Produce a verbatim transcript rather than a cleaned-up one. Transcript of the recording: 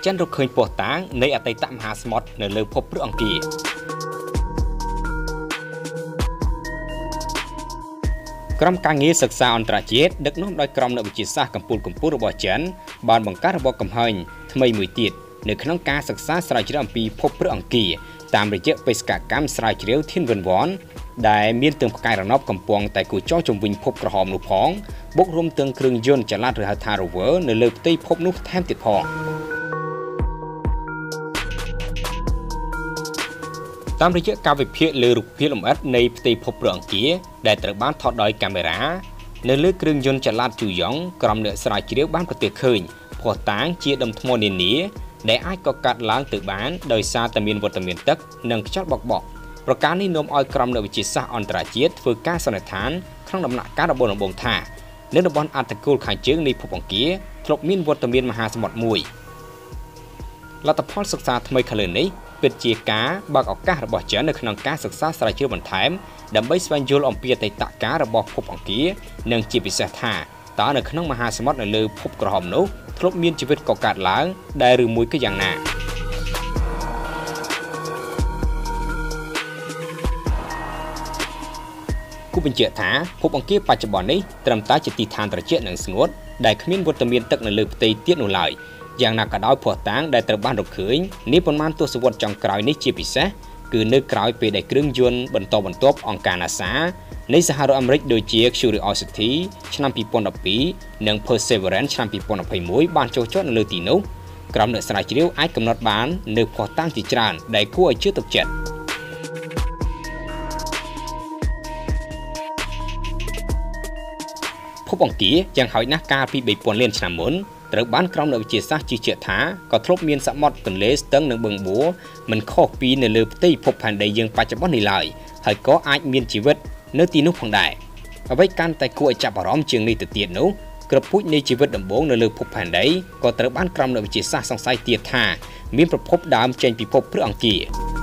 ចិនរកឃើញពណ៌តាងនៃអតីតមហាសមុទ្រនៅលើភពព្រឹកអង្គារក្រុមការងារសិក្សាអន្តរជាតិដឹកនាំដោយក្រុមអ្នកវិទ្យាសាស្ត្រកម្ពុជាកម្ពុជារបស់ចិនបានបង្កើតរបបកំហែងថ្មីមួយទៀតនៅក្នុងការសិក្សាស្រាវជ្រាវអំពីភពព្រឹកអង្គារតាមរយៈបេសកកម្មស្រាវជ្រាវធានវិនវ័នដែលមានទាំងផ្កាយរណបកំពុងតែគូចោជំវិញភពក្រហមនោះផងបូករួមទាំងគ្រឿងយន្តចល័តឬហៅថា rover នៅលើផ្ទៃភពនោះថែមទៀតផងតាមរយៈការវិភាគលើរូបភាពលម្អិតនៃផ្ទៃភពព្រឹកអង្គារដែលត្រូវបានថតដោយកាមេរ៉ានៅលើគ្រឿងយន្តចល័តជូយ៉ងក្រុមអ្នកស្រាវជ្រាវបានប្រទះឃើញភស្តុតាងជាដុំថ្មនានាដែលអាចកកាត់ឡើងទៅបានដោយសារតែមានវត្តមានទឹកនិងខ្យល់បក់បោកប្រការនេះនាំឲ្យក្រុមអ្នកវិទ្យាសាស្ត្រអន្តរជាតិធ្វើការសន្និដ្ឋានក្នុងដំណាក់កាលរបស់ដំបូងថានៅតំបន់អាតកូលខាងជើងនៃភពអង្គារធ្លាប់មានវត្តមានមហាសមុទ្រមួយលទ្ធផលសិក្សាថ្មីខាងលើនេះពិតជាការបើកឱកាសរបស់ចិននៅក្នុងការសិក្សាស្រាវជ្រាវបន្ថែមដើម្បីស្វែងយល់អំពីអតីតកាលរបស់ភពអង្គារនិងជាពិសេសថាតើនៅក្នុងមហាសមុទ្រនៅលើភពក្រហមនោះធ្លាប់មានជីវិតកកើតឡើងដែលឬមួយក៏យ៉ាងណាគូបញ្ជាក់ថាភពអង្គារបច្ចុប្បន្ននេះត្រឹមតែជាទីឋានត្រជាក់និងស្ងួតដែលគ្មានវត្តមានទឹកនៅលើផ្ទៃទៀតនោះឡើយយ៉ាងណាក៏ដោយភស្តុតាងដែលត្រូវបានរកឃើញនាប៉ុន្មានទសវត្សរ៍ចុងក្រោយនេះជាពិសេសគឺនៅក្រោយពេលដែលគ្រឿងយន្តបន្តបន្ទាប់អង្គការ NASA នៃសហរដ្ឋអាមេរិកដូចជា Curiosity ឆ្នាំពីរពាន់ដប់ពីរនិង Perseverance ឆ្នាំពីរពាន់ដប់មួយបានចុះចតនៅលើទីនោះក្រុមអ្នកស្រាវជ្រាវអាចកំណត់បាននៅភស្តុតាងជាច្រើនដែលគួរឲ្យជឿទុកចិត្តភពអង្គារយ៉ាងហោចណាស់កាលពីបីពាន់លានឆ្នាំមុនត្រូវបានក្រុមអ្នកវិទ្យាសាស្ត្រជឿជាក់ថាក៏ធ្លាប់មានសមុទ្រទន្លេស្ទឹងនិងបឹងបួរមិនខុសពីនៅលើផ្ទៃភពផែនដីយើងបច្ចុប្បន្ននេះឡើយហើយក៏អាចមានជីវិតនៅទីនោះផងដែរអ្វីកាន់តែគួរឲ្យចាប់អារម្មណ៍ជាងនេះទៅទៀតនោះក្របពូជនៃជីវិតដំបូងនៅលើភពផែនដីក៏ត្រូវបានក្រុមអ្នកវិទ្យាសាស្ត្រសង្ស័យទៀតថាមានប្រភពដើមចេញពីភពព្រឹកអង្គារ